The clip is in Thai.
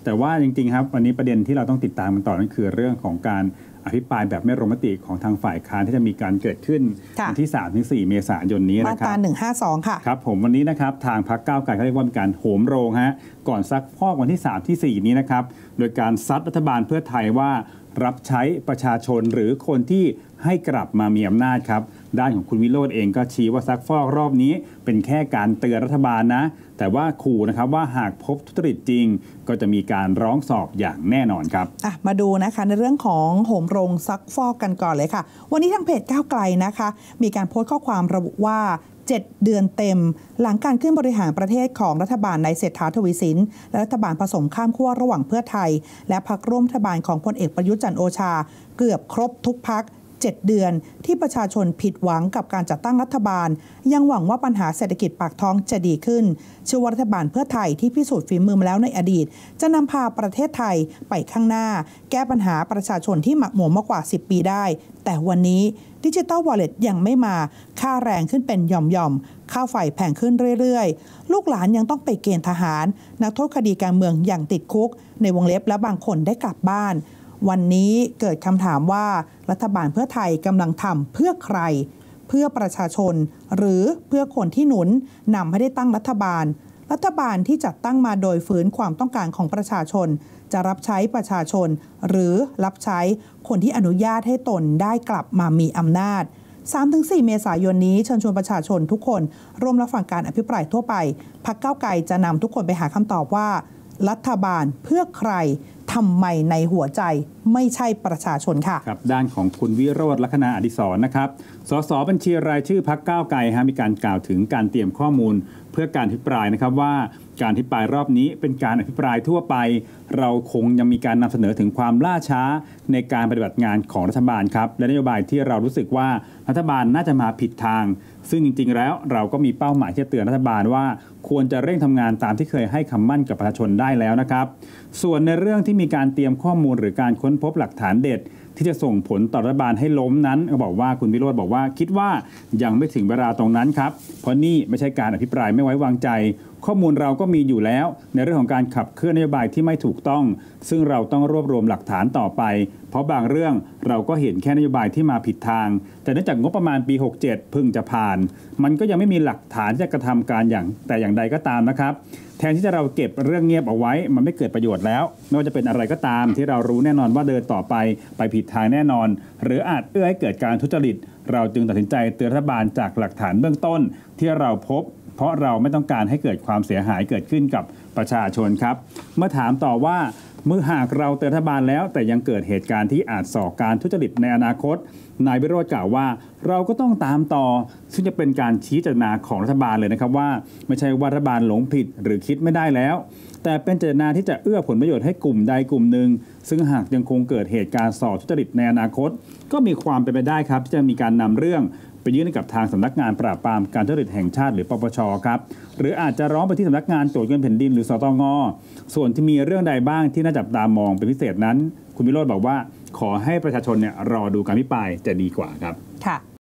แต่ว่าจริงๆครับวันนี้ประเด็นที่เราต้องติดตามกันต่อนั่นคือเรื่องของการอภิปรายแบบไม่ลงมติของทางฝ่ายค้านที่จะมีการเกิดขึ้นวันที่ 3-4 เมษายนนี้นะครับมาตรา 152ค่ะครับผมวันนี้นะครับทางพรรคก้าวไกลเขาเรียกว่ามีการโหมโรงฮะก่อนซักฟอกวันที่ 3-4 นี้นะครับโดยการซัดรัฐบาลเพื่อไทยว่ารับใช้ประชาชนหรือคนที่ให้กลับมามีอำนาจครับด้านของคุณวิโรจน์เองก็ชี้ว่าซักฟอกรอบนี้เป็นแค่การเตือนรัฐบาลนะแต่ว่าขู่นะครับว่าหากพบทุจริตจริงก็จะมีการร้องสอบอย่างแน่นอนครับมาดูนะคะในเรื่องของโหมโรงซักฟอกกันก่อนเลยค่ะวันนี้ทางเพจก้าวไกลนะคะมีการโพสต์ข้อความระบุว่า7 เดือนเต็มหลังการขึ้นบริหารประเทศของรัฐบาลนายเศรษฐาทวีสินและรัฐบาลผสมข้ามขั้วระหว่างเพื่อไทยและพรรคร่วมรัฐบาลของพลเอกประยุทธ์จันทร์โอชาเกือบครบทุกพรรค7 เดือนที่ประชาชนผิดหวังกับการจัดตั้งรัฐบาลยังหวังว่าปัญหาเศรษฐกิจปากท้องจะดีขึ้นเชื่อว่ารัฐบาลเพื่อไทยที่พิสูจน์ฝีมือมาแล้วในอดีตจะนำพาประเทศไทยไปข้างหน้าแก้ปัญหาประชาชนที่หมักหมมมากกว่า10 ปีได้แต่วันนี้ดิจิตอลวอลเล็ตยังไม่มาค่าแรงขึ้นเป็นหย่อมๆค่าไฟแพงขึ้นเรื่อยๆลูกหลานยังต้องไปเกณฑ์ทหารนักโทษคดีการเมืองอย่างติดคุกในวงเล็บและบางคนได้กลับบ้านวันนี้เกิดคำถามว่ารัฐบาลเพื่อไทยกำลังทำเพื่อใครเพื่อประชาชนหรือเพื่อคนที่หนุนนำให้ได้ตั้งรัฐบาลที่จัดตั้งมาโดยฝืนความต้องการของประชาชนจะรับใช้ประชาชนหรือรับใช้คนที่อนุญาตให้ตนได้กลับมามีอำนาจ 3-4 เมษายนนี้เชิญชวนประชาชนทุกคนร่วมรับฟังการอภิปรายทั่วไปพรรคก้าวไกลจะนำทุกคนไปหาคำตอบว่ารัฐบาลเพื่อใครทำไมในหัวใจไม่ใช่ประชาชนค่ะครับด้านของคุณวิโรจน์ ลัคนาอดิศรนะครับสสบัญชีรายชื่อพรรคก้าวไกลมีการกล่าวถึงการเตรียมข้อมูลเพื่อการอภิปรายนะครับว่าการอภิปรายรอบนี้เป็นการอภิปรายทั่วไปเราคงยังมีการนำเสนอถึงความล่าช้าในการปฏิบัติงานของรัฐบาลครับและนโยบายที่เรารู้สึกว่ารัฐบาลน่าจะมาผิดทางซึ่งจริงๆแล้วเราก็มีเป้าหมายที่จะเตือนรัฐบาลว่าควรจะเร่งทำงานตามที่เคยให้คำมั่นกับประชาชนได้แล้วนะครับส่วนในเรื่องที่มีการเตรียมข้อมูลหรือการค้นพบหลักฐานเด็ดที่จะส่งผลต่อรัฐบาลให้ล้มนั้นก็บอกว่าคุณวิโรจน์บอกว่าคิดว่ายังไม่ถึงเวลาตรงนั้นครับเพราะนี่ไม่ใช่การอภิปรายไม่ไว้วางใจข้อมูลเราก็มีอยู่แล้วในเรื่องของการขับเคลื่อนนโยบายที่ไม่ถูกต้องซึ่งเราต้องรวบรวมหลักฐานต่อไปเพราะบางเรื่องเราก็เห็นแค่นโยบายที่มาผิดทางแต่เนื่องจากงบประมาณปี 67 เพิ่งจะผ่านมันก็ยังไม่มีหลักฐานที่จะกระทำการอย่างใดก็ตามนะครับแทนที่จะเราเก็บเรื่องเงียบเอาไว้มันไม่เกิดประโยชน์แล้วไม่ว่าจะเป็นอะไรก็ตามที่เรารู้แน่นอนว่าเดินต่อไปผิดทางแน่นอนหรืออาจเอื้อให้เกิดการทุจริตเราจึงตัดสินใจเตือนรัฐบาลจากหลักฐานเบื้องต้นที่เราพบเพราะเราไม่ต้องการให้เกิดความเสียหายเกิดขึ้นกับประชาชนครับเมื่อถามต่อว่าเมื่อหากเราเตือนรัฐบาลแล้วแต่ยังเกิดเหตุการณ์ที่อาจส่อการทุจริตในอนาคตนายวิโรจน์กล่าวว่าเราก็ต้องตามต่อซึ่งจะเป็นการชี้เจตนาของรัฐบาลเลยนะครับว่าไม่ใช่ว่ารัฐบาลหลงผิดหรือคิดไม่ได้แล้วแต่เป็นเจตนาที่จะเอื้อผลประโยชน์ให้กลุ่มใดกลุ่มหนึ่งซึ่งหากยังคงเกิดเหตุการณ์ส่อทุจริตในอนาคตก็มีความเป็นไปได้ครับที่จะมีการนำเรื่องไปยื่นกับทางสำนักงานปราบปรามการทุจริตแห่งชาติหรือปปชครับหรืออาจจะร้องไปที่สำนักงานตรวจเงินแผ่นดินหรือสตง.ส่วนที่มีเรื่องใดบ้างที่น่าจับตามองเป็นพิเศษนั้นคุณวิโรจน์บอกว่าขอให้ประชาชนรอดูการอภิปรายจะดีกว่าครับค่ะ